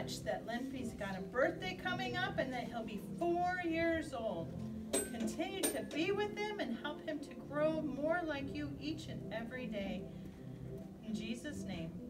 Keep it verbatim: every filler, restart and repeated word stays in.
much that Lenpi's got a birthday coming up and that he'll be four years old. Continue to be with him and help him to grow more like you each and every day. In Jesus' name.